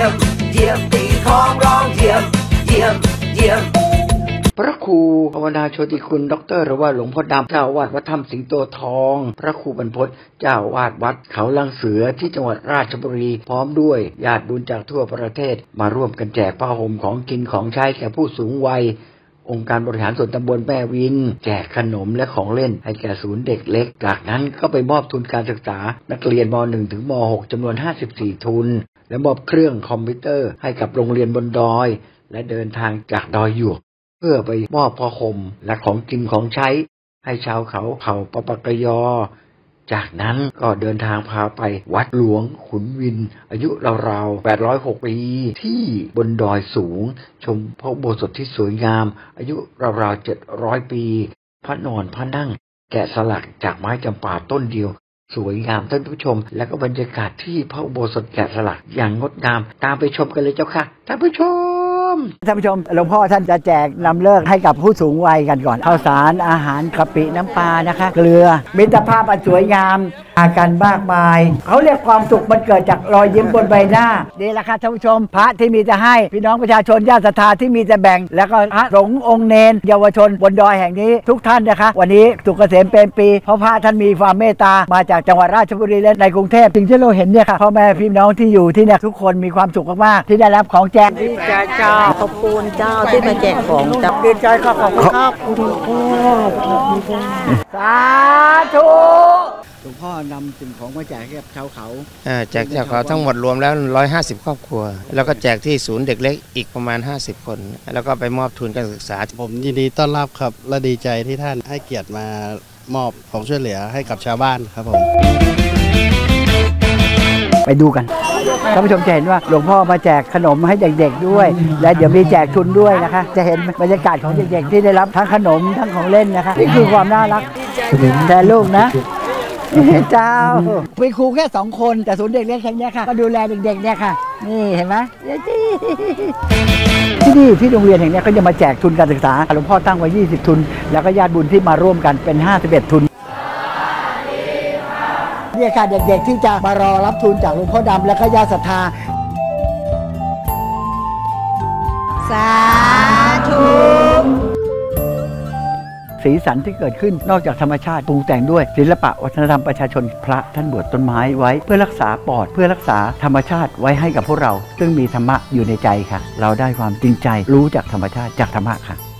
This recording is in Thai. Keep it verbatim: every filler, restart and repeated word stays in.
ยี่ยมเยี่ยมตีของร้องเยี่ยมเยี่ยมเยี่ยมพระครูภาวนาโชติคุณด็อกเตอร์หรือว่าหลวงพ่อดำเจ้าอาวาสวัดถ้ำสิงโตทองพระครูบรรพตเจ้าอาวาสวัดเขาลังเสือที่จังหวัดราชบุรีพร้อมด้วยญาติบุญจากทั่วประเทศมาร่วมกันแจกผ้าห่มของกินของใช้แก่ผู้สูงวัยองค์การบริหารส่วนตำบลแม่วินแจกขนมและของเล่นให้แก่ศูนย์เด็กเล็กจากนั้นก็ไปมอบทุนการศึกษานักเรียนม หนึ่ง ถึงม หก จำนวนห้าสิบสี่ทุนและมอบเครื่องคอมพิวเตอร์ให้กับโรงเรียนบนดอยและเดินทางจากดอยหยวกเพื่อไปมอบผ้าห่มและของกินของใช้ให้ชาวเขาเผ่าปปกยจากนั้นก็เดินทางพาไปวัดหลวงขุนวินอายุราวๆแปดร้อยหกปีที่บนดอยสูงชมพระอุโบสถที่สวยงามอายุราวๆเจ็ดร้อยปีพระนอนพระนั่งแกะสลักจากไม้จำปาต้นเดียวสวยงามท่านผู้ชมและก็บรรยากาศที่พระอุโบสถแกะสลักอย่างงดงามตามไปชมกันเลยเจ้าค่ะท่านผู้ชมท่านผู้ชมหลวงพ่อท่านจะแจกนำเลิกให้กับผู้สูงวัยกันก่อนข้าวสารอาหารกะปิน้ำปลานะคะเกลือมิตรภาพอันสวยงามอาการมากมายเขาเรียกความสุขมันเกิดจากรอยยิ้มบนใบหน้านี่แหละค่ะท่านผู้ชมพระที่มีจะให้พี่น้องประชาชนญาติศรัทธาที่มีจะแบ่งแล้วก็พระสงฆ์องค์เนรเยาวชนบนดอยแห่งนี้ทุกท่านนะคะวันนี้สุขเกษมเป็นปีเพราะพระท่านมีความเมตตามาจากจังหวัดราชบุรีและในกรุงเทพสิ่งที่เราเห็นเนี่ยค่ะพ่อแม่พี่น้องที่อยู่ที่เนี่ยทุกคนมีความสุขมากๆที่ได้รับของแจกดีใจเจ้าขอบคุณเจ้าที่มาแจกของจับดีใจขอบคุณครับสาธุหลวงพ่อนำสิ่งของมาแจกให้กับชาวเขาแจกชาวเขาทั้งหมดรวมแล้วหนึ่งร้อยห้าสิบครอบครัวแล้วก็แจกที่ศูนย์เด็กเล็กอีกประมาณห้าสิบคนแล้วก็ไปมอบทุนการศึกษาผมยินดีต้อนรับครับและดีใจที่ท่านให้เกียรติมามอบของช่วยเหลือให้กับชาวบ้านครับผมไปดูกันท่านผู้ชมจะเห็นว่าหลวงพ่อมาแจกขนมให้เด็กๆด้วยและเดี๋ยวมีแจกทุนด้วยนะคะจะเห็นบรรยากาศของเด็กๆที่ได้รับทั้งขนมทั้งของเล่นนะคะนี่คือความน่ารักแต่ลูกนะเจ้าเป็นครูแค่สองคนแต่ศูนย์เด็กเล็กแค่นี้ค่ะก็ดูแลเด็กๆเนี่ยค่ะนี่เห็นไหมที่นี่ที่โรงเรียนแห่งนี้ก็จะมาแจกทุนการศึกษาหลวงพ่อตั้งไว้ยี่สิบทุนแล้วก็ญาติบุญที่มาร่วมกันเป็นห้าสิบเอ็ดทุนนี่ค่ะเด็กๆที่จะมารอรับทุนจากหลวงพ่อดำและก็ญาติศรัทธาสาธุสีสันที่เกิดขึ้นนอกจากธรรมชาติปรุงแต่งด้วยศิลปะวัฒนธรรมประชาชนพระท่านบวชต้นไม้ไว้เพื่อรักษาปอดเพื่อรักษาธรรมชาติไว้ให้กับพวกเราซึ่งมีธรรมะอยู่ในใจค่ะเราได้ความจริงใจรู้จากธรรมชาติจากธรรมะค่ะ